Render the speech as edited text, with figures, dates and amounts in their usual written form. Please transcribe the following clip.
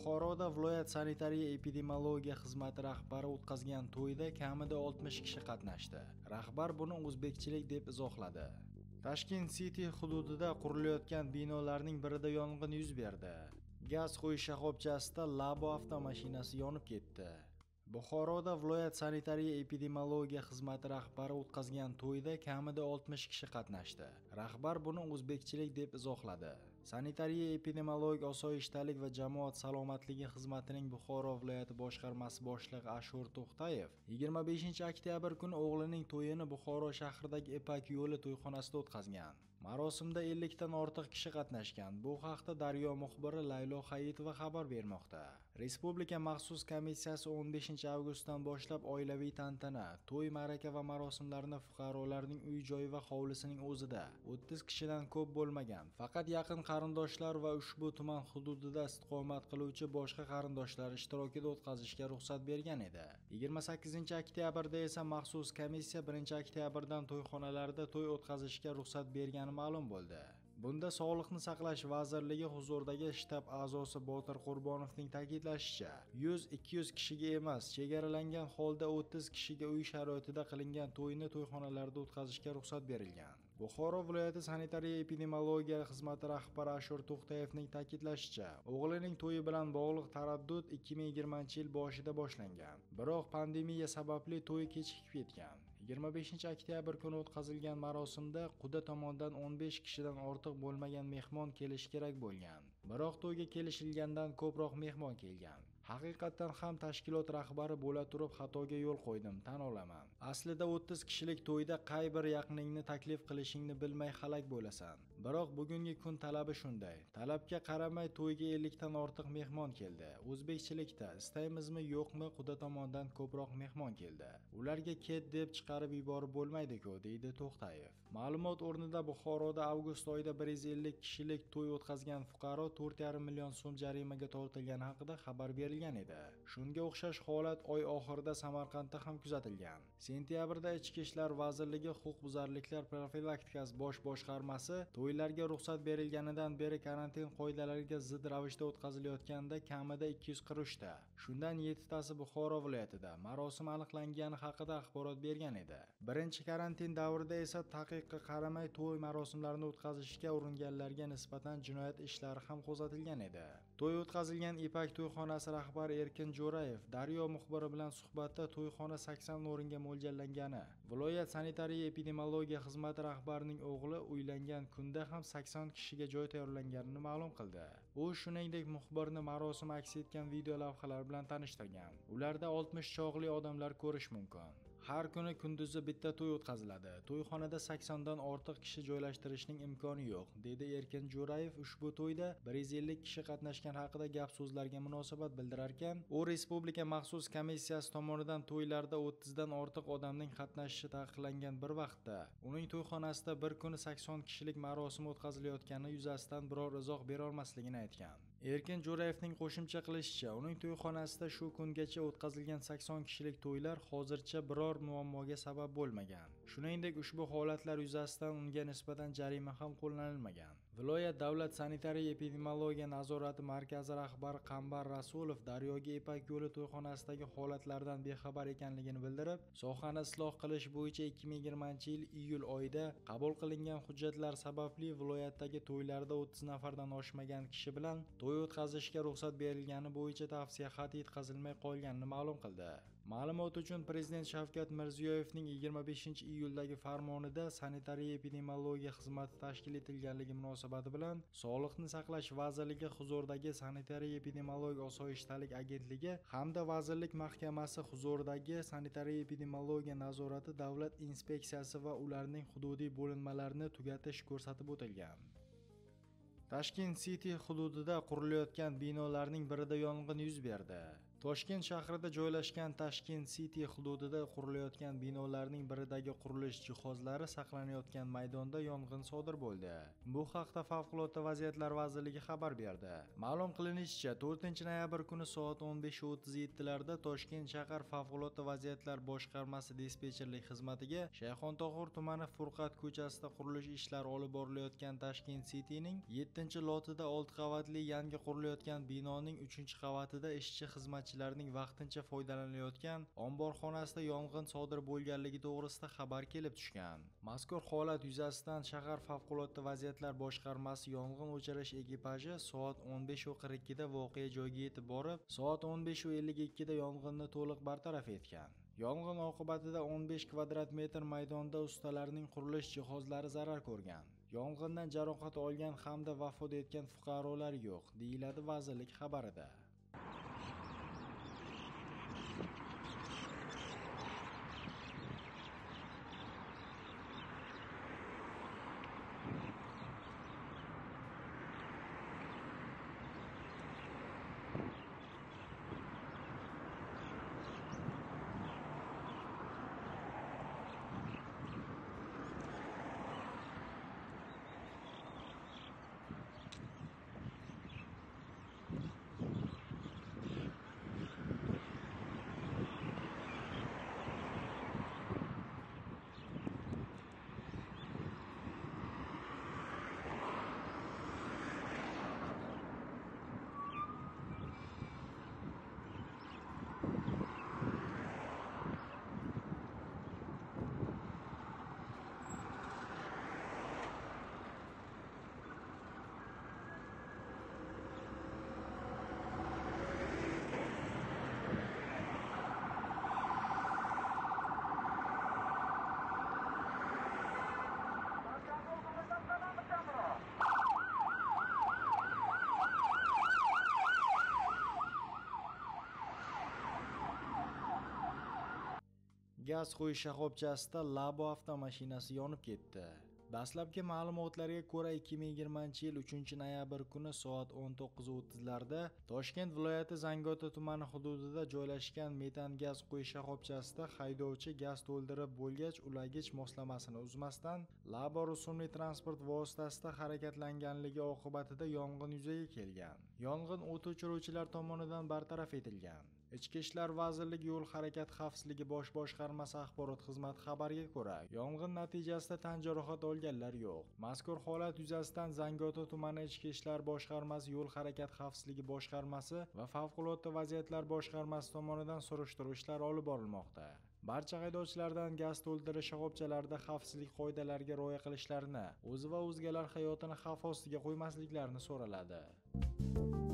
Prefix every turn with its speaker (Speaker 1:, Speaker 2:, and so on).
Speaker 1: Buxoroda viloyat sanitariya epidemiologiya xizmati rahbari o'tkazgan to'yda kamida 60 kishi qatnashdi. Rahbar buni o'zbekchilik deb izohladi. Tashkent City hududida qurilayotgan binolarning birida yong'in yuz berdi. Gaz qo'yish shoxobchasida Labo avtomashinasi yonib ketdi. Buxoroda viloyat sanitariya epidemiologiya xizmati rahbari o'tkazgan to'yda kamida 60 kishi qatnashdi. Rahbar buni o'zbekchilik deb izohladi. Sanitariya epidemiolog osoyishtalik va jamoat salomatligi xizmatining Buxoro viloyati boshqarmasi boshlig'i Ashur To'xtayev 25-oktyabr kuni o'g'lining to'yini Buxoro shahridagi Ipak yo'li to'yxonasida o'tkazgan. Marosimda 50 dan ortiq kishi qatnashgan. Bu haqda Daryo muxbiri Laylo Hayitova xabar bermoqda. Respublika maxsus komissiyasi 15 avgustdan boshlab oilaviy tantana, to'y, ma'raka va marosimlarni fuqarolarning uy-joyi va hovlisining o'zida 30 kishidan ko'p bo'lmagan, faqat yaqin qarindoshlar va ushbu tuman hududida istiqomat qiluvchi boshqa qarindoshlar ishtirokida o'tkazishga ruxsat bergan edi. 28-oktyabrda esa maxsus komissiya 1-oktyabrdan to'yxonalarda to'y o'tkazishga ruxsat bergani ma'lum bo'ldi. Bunda Sog'liqni saqlash vazirligi huzuridagi shtab a'zosi Botir Qurbonovning ta'kidlashicha, 100-200 kishiga emas, chegaralangan holda 30 kishiga uy sharoitida qilingan to'yni to'yxonalarda o'tkazishga ruxsat berilgan. Buxoro viloyati sanitariya epidemiologiya xizmati rahbari Ashur To'xtayevning ta'kidlashicha, o'g'lining to'yi bilan bog'liq taraddud 2020-yil boshida boshlangan. Biroq pandemiya sababli to'y kechikib ketgan. 25-oktyabr kuni o'tkazilgan marosimda quda tomonidan 15 kishidan ortiq bo'lmagan mehmon kelish kerak bo'lgan. Biroq to'yga kelishilgandan ko'proq mehmon kelgan. Haqiqatan ham tashkilot rahbari bo'la turib xatoga yo'l qo'ydim, tan olaman. Aslida 30 kishilik to'yda qay bir yaqiningni taklif qilishingni bilmay halak bo'lasan. Biroq bugungi kun talabi shunday. Talabga qaramay to'yga 50 dan ortiq mehmon keldi. O'zbekchilikda istaymizmi yo'qmi quda tomonidan ko'proq mehmon keldi. Ularga ket deb chiqarib yuborib bo'lmaydi-ku, deydi To'xtayev. Ma'lumot o'rnida Buxoroda avgust oyida 150 kishilik to'y o'tkazgan fuqaro 4,5 million so'm jarimaga tortilgani haqida xabar berilgan edi. Shunga o'xshash holat oy oxirida Samarqandda ham kuzatilgan. Sentyabrda Ichki ishlar vazirligi huquqbuzarliklar profilaktikasi bosh boshqarmasi to'ylarga ruxsat berilganidan beri karantin qoidalariga zid ravishda o'tkazilayotganda kamida 243 ta, shundan 7 tasi Buxoro viloyatida marosim aniqlangani haqida axborot bergan edi. Birinchi karantin davrida esa taqiqqa qaramay to'y marosimlarini o'tkazishga uringanlarga nisbatan jinoyat ishlari ham qo'zg'atilgan edi. To'y o'tkazilgan Ipak to'yxonasi rahbari Erkin Jo'rayev Daryo muxbiri bilan suhbatda to'yxona 80 o'ringa mo'ljallangani, viloyat sanitariya epidemiologiya xizmati rahbarining o'g'li uylangan kunda ham 80 kishiga joy tayyorlanganini ma'lum qildi. U shuningdek muxbirni marosim aks etgan video lavhalar bilan tanishtirgan. Ularda 60 chog'li odamlar ko'rish mumkin. Har kuni kunduzi bitta to'y o'tkaziladi. To'yxonada 80 dan ortiq kishi joylashtirishning imkoni yo'q, dedi Erkin Jo'rayev ushbu to'yda 150 kishi qatnashgan haqida gap so'zlarga munosabat bildirarkan, u respublika maxsus komissiyasi tomonidan to'ylarda 30 dan ortiq odamning qatnashishi taqiqlangan bir vaqtda uning to'yxonasida bir kuni 80 kishilik marosim o'tkazilayotgani yuzasidan biror izoh bera olmasligini aytgan. Erkin Jo'rayevning qo'shimcha qilishicha, uning to'yxonasida shu kungacha o'tkazilgan 80 kishilik to'ylar hozircha biror muammoga sabab bo'lmagan. Shuningdek, ushbu holatlar yuzasidan unga nisbatan jarima ham qo'llanilmagan. Viloyat davlat sanitariya epidemiologiya nazorati markazi rahbari Qambar Rasulov Daryoga Ipak yo'li to'yxonasidagi holatlardan bexabar ekanligini bildirib, sohani isloh qilish bo'yicha 2020-yil iyul oyida qabul qilingan hujjatlar sababli viloyatdagi to'ylarda 30 nafardan oshmagan kishi bilan to'y o'tkazishga ruxsat berilgani bo'yicha tavsiya xati yetkazilmay qolganini ma'lum qildi. Ma'lumot uchun Prezident Shavkat Mirziyoyevning 25-iyuldagi farmonida sanitariya epidemiologiya xizmati tashkil etilganligi munosabati bilan Sog'liqni saqlash vazirligi huzuridagi sanitariya epidemiologiya osoyishtalik agentligi hamda vazirlik mahkamasi huzuridagi sanitariya epidemiologiya nazorati davlat inspeksiyasi va ularning hududiy bo'linmalarini tugatish ko'rsatib o'tilgan. Tashkent City hududida qurilayotgan binolarning birida yong'in yuz berdi. Toshkent shahrida joylashgan Tashkent City hududida qurilayotgan binolarning biridagi qurilish jihozlari saqlanayotgan maydonda yong'in sodir bo'ldi. Bu haqda Favqulodda vaziyatlar vazirligi xabar berdi. Ma'lum qilinishicha, 4-noyabr kuni soat 15:37 larda Toshkent shahar Favqulodda vaziyatlar boshqarmasi dispetcherlik xizmatiga Shayxontohur tumani Furqat ko'chasida qurilish ishlari olib borilayotgan Tashkent City'ning 7-lotida 6 qavatli yangi qurilayotgan binoning 3-qavatida ishchi xizmatchilarning vaqtincha foydalanilayotgan omborxonasida yong'in sodir bo'lganligi to'g'risida xabar kelib tushgan. Mazkur holat yuzasidan shahar Favqulodda vaziyatlar boshqarmasi yong'in o'chirish ekipaji soat 15:42 da voqea joyiga yetib borib, soat 15:52 da yong'inni to'liq bartaraf etgan. Yong'in oqibatida 15 kvadrat metr maydonda ustalarning qurilish jihozlari zarar ko'rgan. Yong'indan jarohat olgan hamda vafot etgan fuqarolar yo'q, deyiladi vazirlik xabarida. Gaz quyish shoxobchasida Labo avtomashinasi yonib ketdi. Dastlabki ma'lumotlarga ko'ra 2020-yil 3-noyabr kuni soat 19:30 larda Toshkent viloyati Zangiota tumani hududida joylashgan metan gaz quyish shoxobchasida haydovchi gaz to'ldirib bo'lgach ulagich moslamasini uzmasdan Labo rusumli transport vositasida harakatlanganligi oqibatida yong'in yuzaga kelgan. Yong'in o't o'chiruvchilar tomonidan bartaraf etilgan. Ichki ishlar vazirligi yo'l harakati xavfsizligi bosh boshqarmasi axborot xizmati xabariga ko'ra, yong'in natijasida tan jarohat olganlar yo'q. Mazkur holat yuzasidan Zangiota tumani ichki ishlar boshqarmasi, yo'l harakati xavfsizligi boshqarmasi va favqulodda vaziyatlar boshqarmasi tomonidan surishtiruv ishlari olib borilmoqda. Barcha haydovchilardan gaz to'ldirish shoxobchalarida xavfsizlik qoidalariga rioya qilishlarini, o'zi va o'zgalar hayotini xavf ostiga qo'ymasliklarini so'raladi.